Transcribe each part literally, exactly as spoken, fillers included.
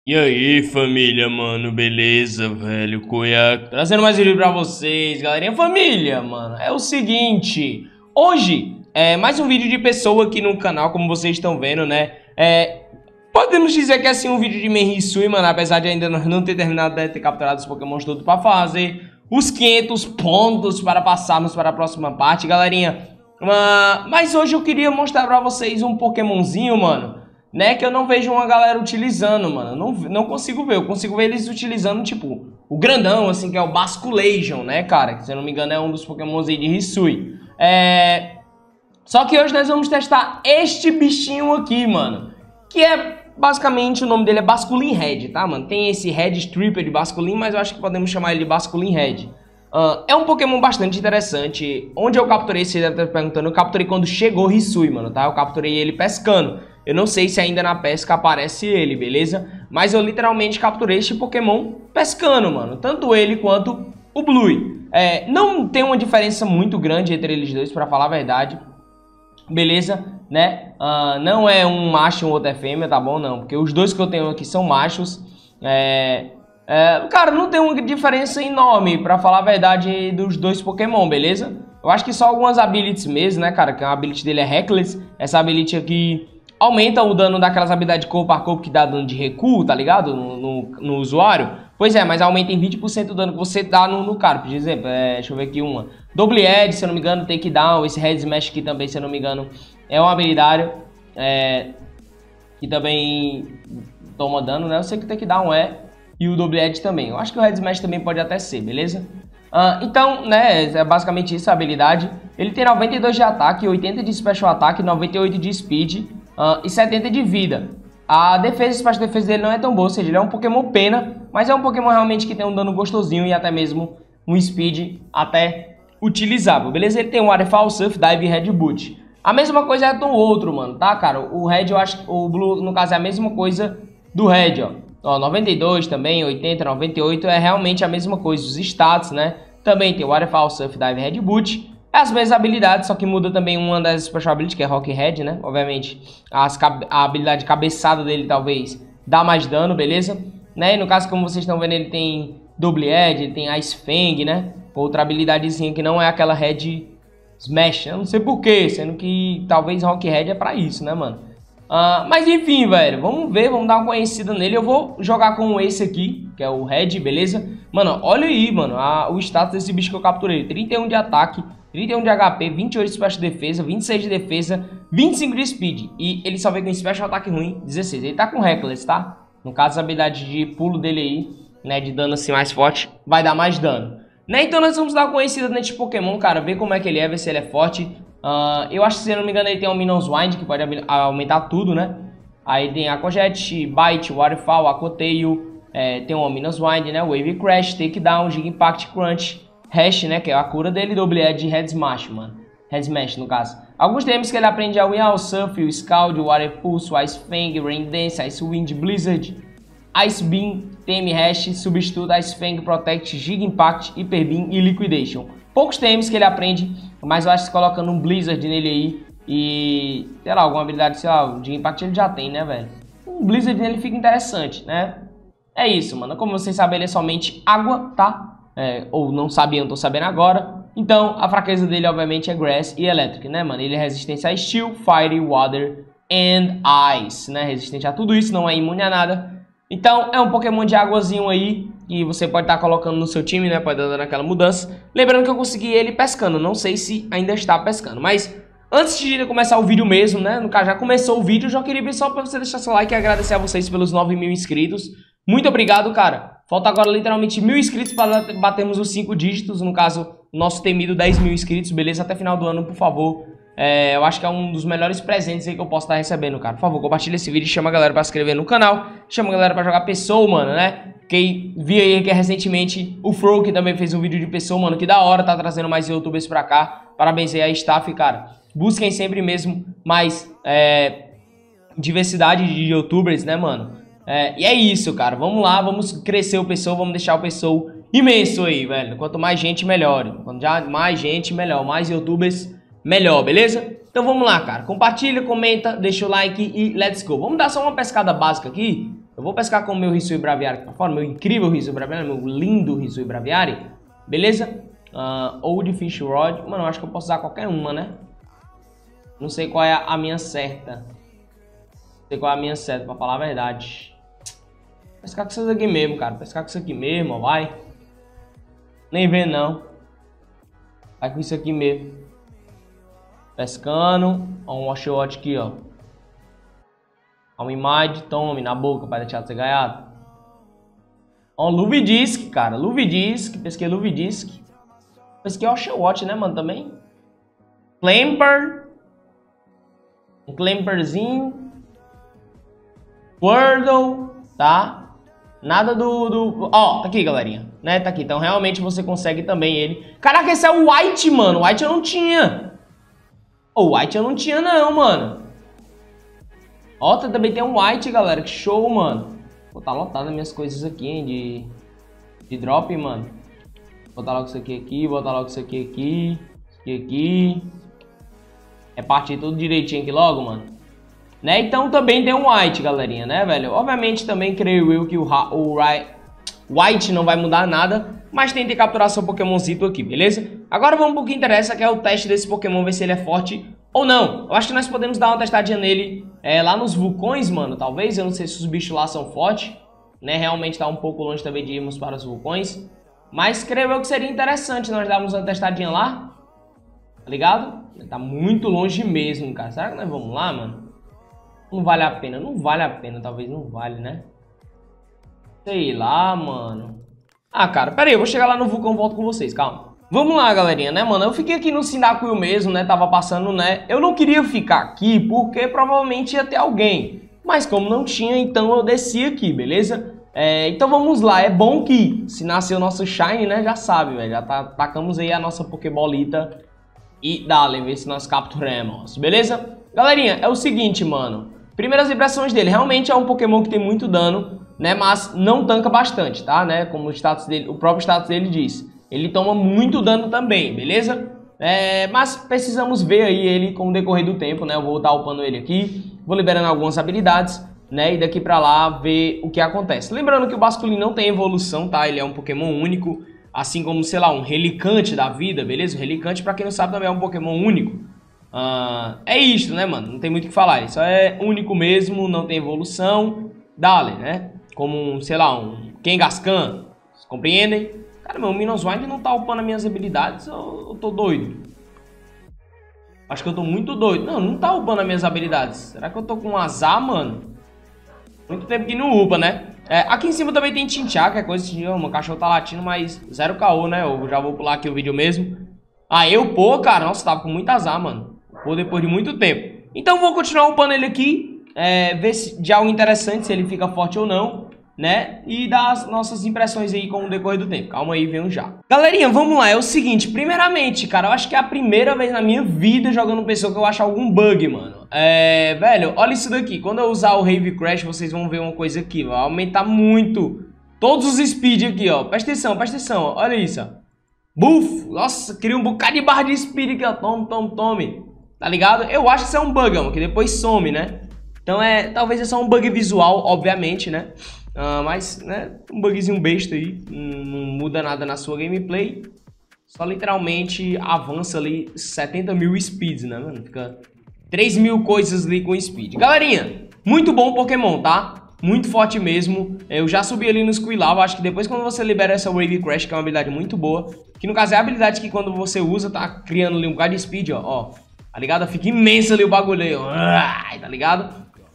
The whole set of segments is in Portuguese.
E aí, família, mano, beleza, velho? Cuiaco trazendo mais vídeo pra vocês, galerinha. Família, mano, é o seguinte. Hoje é mais um vídeo de pessoa aqui no canal, como vocês estão vendo, né? É, podemos dizer que é assim um vídeo de Menhisui, mano. Apesar de ainda não ter terminado de ter capturado os pokémons todos pra fazer os quinhentos pontos para passarmos para a próxima parte, galerinha. Uh, mas hoje eu queria mostrar pra vocês um pokémonzinho, mano, né, que eu não vejo uma galera utilizando, mano. Não, não consigo ver. Eu consigo ver eles utilizando, tipo, o grandão, assim, que é o Basculation, né, cara? Que, se eu não me engano, é um dos pokémons aí de Hisui. É... Só que hoje nós vamos testar este bichinho aqui, mano. Que é, basicamente, o nome dele é Basculin Red, tá, mano? Tem esse Red Stripper de Basculin, mas eu acho que podemos chamar ele de Basculin Red. Uh, é um Pokémon bastante interessante. Onde eu capturei, você deve estar perguntando, eu capturei quando chegou Hisui, mano, tá? Eu capturei ele pescando. Eu não sei se ainda na pesca aparece ele, beleza? Mas eu literalmente capturei este Pokémon pescando, mano. Tanto ele quanto o Blue. É, não tem uma diferença muito grande entre eles dois, pra falar a verdade. Beleza? Né? Uh, não é um macho e um outro é fêmea, tá bom? Não, porque os dois que eu tenho aqui são machos. É... É, cara, não tem uma diferença enorme, pra falar a verdade, dos dois Pokémon, beleza? Eu acho que só algumas abilities mesmo, né, cara? Que a ability dele é Reckless. Essa ability aqui aumenta o dano daquelas habilidades corpo a corpo que dá dano de recuo, tá ligado? No, no, no usuário. Pois é, mas aumenta em vinte por cento o dano que você dá no, no cara. Por exemplo, é, deixa eu ver aqui uma. Double Edge, se eu não me engano, Takedown. Esse Head Smash aqui também, se eu não me engano, é uma habilidade é, que também toma dano, né? Eu sei que o Takedown é. E o Double Edge também. Eu acho que o Head Smash também pode até ser, beleza? Uh, então, né, é basicamente isso a habilidade. Ele tem noventa e dois de ataque, oitenta de Special Attack, noventa e oito de Speed uh, e setenta de vida. A defesa, a Special Defesa dele não é tão boa, ou seja, ele é um Pokémon pena, mas é um Pokémon realmente que tem um dano gostosinho e até mesmo um Speed até utilizável, beleza? Ele tem um Waterfall, Surf, Dive e Red Boot. A mesma coisa é do outro, mano, tá, cara? O Red, eu acho que o Blue, no caso, é a mesma coisa do Red, ó. Ó, noventa e dois também, oitenta, noventa e oito é realmente a mesma coisa. Os status, né? Também tem o Waterfall, Surf, Dive, Red Boot. É as mesmas habilidades, só que muda também uma das Special Abilities, que é Rock Head, né? Obviamente, as, a habilidade de cabeçada dele talvez dá mais dano, beleza? Né? E no caso, como vocês estão vendo, ele tem Double Edge, ele tem Ice Fang, né? Outra habilidadezinha que não é aquela Red Smash. Eu não sei porquê, sendo que talvez Rock Head é pra isso, né, mano? Uh, mas enfim, velho, vamos ver, vamos dar uma conhecida nele. Eu vou jogar com esse aqui, que é o Red, beleza? Mano, olha aí, mano, a, o status desse bicho que eu capturei. Trinta e um de ataque, trinta e um de H P, vinte e oito de Special Defesa, vinte e seis de Defesa, vinte e cinco de Speed. E ele só vem com Special Ataque ruim, dezesseis. Ele tá com Reckless, tá? No caso, a habilidade de pulo dele aí, né, de dano assim mais forte, vai dar mais dano, né? Então nós vamos dar uma conhecida nesse Pokémon, cara, ver como é que ele é, ver se ele é forte. Uh, eu acho que, se eu não me engano, ele tem um Minon's Wind, que pode aumentar tudo, né? Aí tem Aquajet, Bite, Waterfall, Aquatail, é, tem um Minon's Wind, né? Wave Crash, Takedown, Giga Impact, Crunch, Hash, né? Que é a cura dele, Double Edge e Head Smash, mano. Head Smash, no caso. Alguns temas que ele aprende é o Wind, o Surf, o Scald, o Water Pulse, o Ice Fang, Rain Dance, Ice Wind, Blizzard, Ice Beam, T M Hash, Substitute, Ice Fang, Protect, Giga Impact, Hyper Beam e Liquidation. Poucos temas que ele aprende, mas eu acho que colocando um Blizzard nele aí e, sei lá, alguma habilidade, sei lá, de Impact ele já tem, né, velho? Um Blizzard nele fica interessante, né? É isso, mano. Como vocês sabem, ele é somente água, tá? É, ou não sabiam, tô sabendo agora. Então, a fraqueza dele, obviamente, é Grass e Electric, né, mano? Ele é resistente a Steel, Fire, Water and Ice, né? Resistente a tudo isso, não é imune a nada. Então, é um Pokémon de águazinho aí, que você pode estar colocando no seu time, né? Pode dar aquela mudança. Lembrando que eu consegui ele pescando. Não sei se ainda está pescando. Mas antes de começar o vídeo mesmo, né? No caso, já começou o vídeo. Já queria pedir só para você deixar seu like e agradecer a vocês pelos nove mil inscritos. Muito obrigado, cara. Falta agora literalmente mil inscritos para batermos os cinco dígitos. No caso, nosso temido dez mil inscritos, beleza? Até final do ano, por favor. É, eu acho que é um dos melhores presentes aí que eu posso estar recebendo, cara. Por favor, compartilha esse vídeo, chama a galera pra se inscrever no canal. Chama a galera pra jogar Pessoa, mano, né? Quem vi aí que é recentemente o Fro, que também fez um vídeo de Pessoa, mano. Que da hora, tá trazendo mais youtubers pra cá. Parabéns aí a staff, cara. Busquem sempre mesmo mais é, diversidade de youtubers, né, mano? É, e é isso, cara. Vamos lá, vamos crescer o Pessoa, vamos deixar o Pessoa imenso aí, velho. Quanto mais gente, melhor. Quanto já mais gente, melhor. Mais youtubers, melhor, beleza? Então vamos lá, cara. Compartilha, comenta, deixa o like e let's go. Vamos dar só uma pescada básica aqui. Eu vou pescar com o meu Hisui Braviário aqui pra fora, meu incrível Hisui Braviário, meu lindo Hisui Braviário, beleza? Uh, Old Fish Rod, mano, eu acho que eu posso usar qualquer uma, né? Não sei qual é a minha certa. Não sei qual é a minha certa, pra falar a verdade. Pescar com isso aqui mesmo, cara. Pescar com isso aqui mesmo, ó, vai. Nem vê, não. Vai com isso aqui mesmo. Pescando. Ó, um washout aqui, ó. Ó, um image, tome na boca para deixar de ser gaiado. Ó, um Luvidisc, cara. Luvidisc. Pesquei Luvidisc. Pesquei washout, né, mano, também. Clamper. Um Clamperzinho. Wordle, tá? Nada do... do... Ó, tá aqui, galerinha. Né, tá aqui. Então, realmente, você consegue também ele. Caraca, esse é o White, mano. O White eu não tinha. O White eu não tinha, não, mano. Ó, também tem um White, galera. Que show, mano. Pô, tá lotado as minhas coisas aqui, hein, de... De drop, mano. Vou botar logo isso aqui aqui. Vou botar logo isso aqui aqui. Isso aqui aqui. Repartir tudo direitinho aqui logo, mano. Né? Então também tem um White, galerinha, né, velho? Obviamente também creio eu que o, o White não vai mudar nada, mas tente capturar seu Pokémonzito aqui, beleza? Agora vamos pro que interessa, que é o teste desse Pokémon, ver se ele é forte ou não. Eu acho que nós podemos dar uma testadinha nele é, lá nos vulcões, mano, talvez. Eu não sei se os bichos lá são fortes, né? Realmente tá um pouco longe também de irmos para os vulcões. Mas creio eu que seria interessante nós darmos uma testadinha lá, tá ligado? Tá muito longe mesmo, cara. Será que nós vamos lá, mano? Não vale a pena, não vale a pena, talvez não vale, né? Sei lá, mano. Ah, cara, pera aí, eu vou chegar lá no vulcão e volto com vocês, calma. Vamos lá, galerinha, né, mano? Eu fiquei aqui no Cyndaquil mesmo, né? Tava passando, né? Eu não queria ficar aqui porque provavelmente ia ter alguém. Mas como não tinha, então eu desci aqui, beleza? É, então vamos lá, é bom que se nascer o nosso Shine, né? Já sabe, velho. Já tá, tacamos aí a nossa Pokébolita e dale, ver se nós capturamos, beleza? Galerinha, é o seguinte, mano. Primeiras impressões dele, realmente é um Pokémon que tem muito dano, né, mas não tanca bastante, tá, né, como o, status dele, o próprio status dele diz. Ele toma muito dano também, beleza? É, mas precisamos ver aí ele com o decorrer do tempo, né, eu vou estar upando ele aqui, vou liberando algumas habilidades, né, e daqui pra lá ver o que acontece. Lembrando que o Basculin não tem evolução, tá, ele é um Pokémon único, assim como, sei lá, um Relicante da vida, beleza? O Relicante, pra quem não sabe, também é um Pokémon único. Uh, é isto, né, mano? Não tem muito o que falar. Ele só é único mesmo, não tem evolução. Dale, né? Como, um, sei lá, um Kangaskhan. Vocês compreendem? Cara, meu Minozwine não tá upando as minhas habilidades. Eu, eu tô doido. Acho que eu tô muito doido. Não, não tá upando as minhas habilidades. Será que eu tô com um azar, mano? Muito tempo que não upa, né? É, aqui em cima também tem Chinchá, que é coisa assim. O cachorro tá latindo, mas zero caô, né? Eu já vou pular aqui o vídeo mesmo. Ah, eu, pô, cara. Nossa, tava com muito azar, mano. Ou depois de muito tempo. Então vou continuar upando ele aqui, é, ver se de algo interessante, se ele fica forte ou não, né? E dar as nossas impressões aí com o decorrer do tempo. Calma aí, venho já. Galerinha, vamos lá. É o seguinte, primeiramente, cara, eu acho que é a primeira vez na minha vida jogando pessoa que eu acho algum bug, mano. É, velho, olha isso daqui. Quando eu usar o Heavy Crash, vocês vão ver uma coisa aqui. Vai aumentar muito todos os speed aqui, ó. Presta atenção, presta atenção. Olha isso, ó. Buf! Nossa, cria um bocado de barra de speed aqui, ó. Tome, tome, tome. Tá ligado? Eu acho que isso é um bug, mano, que depois some, né? Então é, talvez é só um bug visual, obviamente, né? Uh, mas, né, um bugzinho besta aí, não, não muda nada na sua gameplay. Só literalmente avança ali setenta mil speeds, né, mano? Fica três mil coisas ali com speed. Galerinha, muito bom Pokémon, tá? Muito forte mesmo. Eu já subi ali no Squirtle, acho que depois quando você libera essa Wave Crash, que é uma habilidade muito boa, que no caso é a habilidade que quando você usa, tá criando ali um bocado de speed, ó, ó. Tá ligado? Fica imenso ali o bagulho aí, ó. Tá ligado?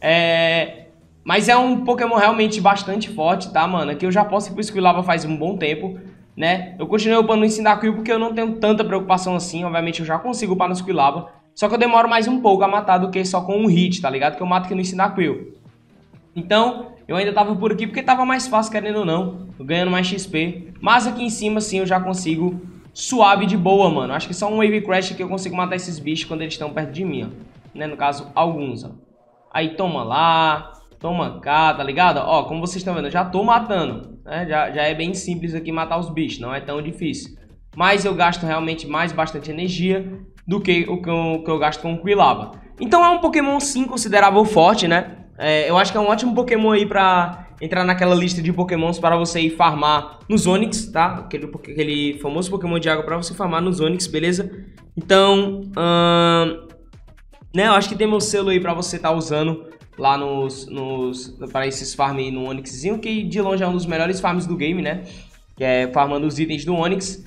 É... Mas é um Pokémon realmente bastante forte, tá, mano? Que eu já posso ir pro Squirtle faz um bom tempo, né? Eu continuei upando no Cyndaquil porque eu não tenho tanta preocupação assim. Obviamente eu já consigo upar no Squirtle. Só que eu demoro mais um pouco a matar do que só com um hit, tá ligado? Que eu mato aqui no Cyndaquil. Então, eu ainda tava por aqui porque tava mais fácil, querendo ou não. Ganhando mais X P. Mas aqui em cima, sim, eu já consigo... suave de boa, mano. Acho que só um Wave Crash que eu consigo matar esses bichos quando eles estão perto de mim, ó. Né? No caso, alguns, ó. Aí toma lá, toma cá, tá ligado? Ó, como vocês estão vendo, eu já tô matando, né? Já, já é bem simples aqui matar os bichos, não é tão difícil. Mas eu gasto realmente mais bastante energia do que o que eu, que eu gasto com o Quilava. Então é um Pokémon sim considerável forte, né? É, eu acho que é um ótimo Pokémon aí pra entrar naquela lista de pokémons para você ir farmar nos Onix, tá? Aquele, aquele famoso pokémon de água para você farmar nos Onix, beleza? Então, hum, né, eu acho que tem meu selo aí para você estar tá usando lá nos, nos para esses farms aí no Onixzinho, que de longe é um dos melhores farms do game, né? Que é farmando os itens do Onix.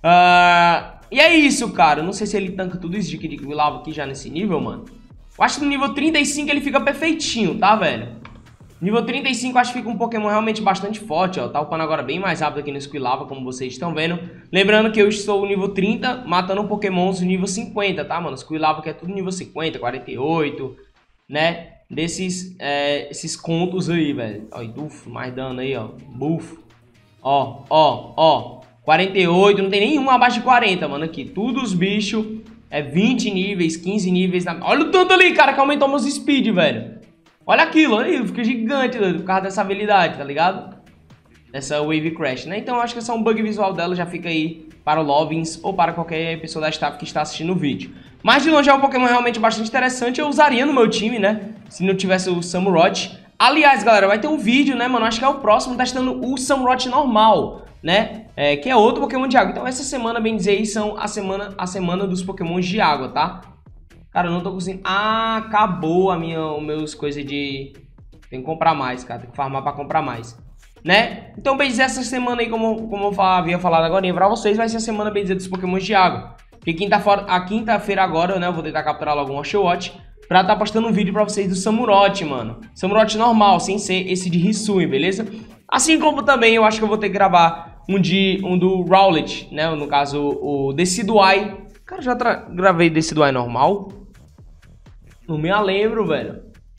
Uh, e é isso, cara. Eu não sei se ele tanca tudo isso de que de lava aqui já nesse nível, mano. Eu acho que no nível trinta e cinco ele fica perfeitinho, tá, velho? Nível trinta e cinco eu acho que fica um Pokémon realmente bastante forte, ó. Tá upando agora bem mais rápido aqui no Squilava, como vocês estão vendo. Lembrando que eu estou no nível trinta, matando Pokémons no nível cinquenta, tá, mano? Squilava que é tudo nível cinquenta, quarenta e oito, né? Desses é, esses contos aí, velho. Ó, duf, mais dano aí, ó. Buff. Ó, ó, ó. quarenta e oito, não tem nenhum abaixo de quarenta, mano, aqui. Tudo os bichos é vinte níveis, quinze níveis. Na... Olha o tanto ali, cara, que aumentou meus speed, velho. Olha aquilo, olha, fica gigante, velho, por causa dessa habilidade, tá ligado? Essa Wave Crash, né? Então eu acho que é só um bug visual dela, já fica aí para o Lovins ou para qualquer pessoa da staff que está assistindo o vídeo. Mas de longe é um Pokémon realmente bastante interessante, eu usaria no meu time, né? Se não tivesse o Samurott. Aliás, galera, vai ter um vídeo, né, mano? Acho que é o próximo, testando o Samurott normal, né? É, que é outro Pokémon de água. Então essa semana, bem dizer aí, são a semana, a semana dos Pokémons de água, tá? Cara, eu não tô conseguindo... Ah, acabou a minha, os meus coisas de... Tem que comprar mais, cara. Tem que farmar pra comprar mais, né? Então, bem dizer, essa semana aí, como, como eu havia falado agora pra vocês, vai ser a semana, bem dizer, dos Pokémons de água. Porque quinta-feira, a quinta-feira agora, né, eu vou tentar capturar logo um Oshawott pra tá postando um vídeo pra vocês do Samurott, mano. Samurott normal, sem ser esse de Hisui, beleza? Assim como também eu acho que eu vou ter que gravar um, de, um do Rowlet, né? No caso, o Decidueye. Cara, já gravei Decidueye normal? Não me lembro, velho.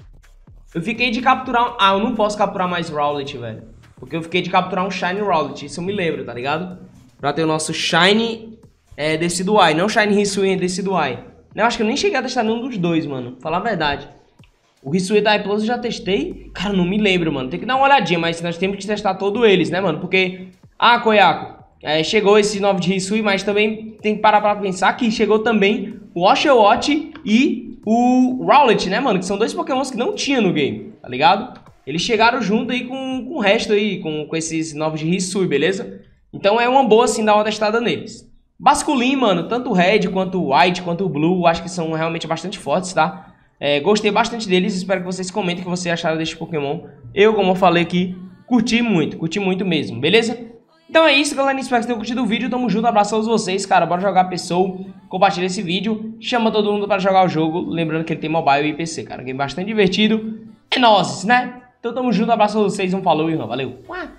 Eu fiquei de capturar... Ah, eu não posso capturar mais Rowlet, velho. Porque eu fiquei de capturar um Shiny Rowlet. Isso eu me lembro, tá ligado? Pra ter o nosso Shiny é, Decidueye. Não Shiny Hisui, é Decidueye. Eu acho que eu nem cheguei a testar nenhum dos dois, mano. Pra falar a verdade. O Hisui da iPlus eu já testei. Cara, não me lembro, mano. Tem que dar uma olhadinha. Mas nós temos que testar todos eles, né, mano? Porque... Ah, Koyaku. É, chegou esse novo de Hisui. Mas também tem que parar pra pensar que chegou também o Oshawott e... o Rowlet, né, mano? Que são dois Pokémons que não tinha no game, tá ligado? Eles chegaram junto aí com, com o resto aí, com, com esses novos de Hisui, beleza? Então é uma boa, assim, dar uma testada neles. Basculin, mano, tanto o Red, quanto o White, quanto o Blue, acho que são realmente bastante fortes, tá? É, gostei bastante deles, espero que vocês comentem o que vocês acharam deste Pokémon. Eu, como eu falei aqui, curti muito, curti muito mesmo, beleza? Então é isso, galera, espero que vocês tenham curtido o vídeo, tamo junto, abraço a todos vocês, cara, bora jogar pessoa, compartilha esse vídeo, chama todo mundo para jogar o jogo, lembrando que ele tem mobile e P C, cara, game bastante divertido, é nóis, né? Então tamo junto, abraço a vocês, um falou e um valeu!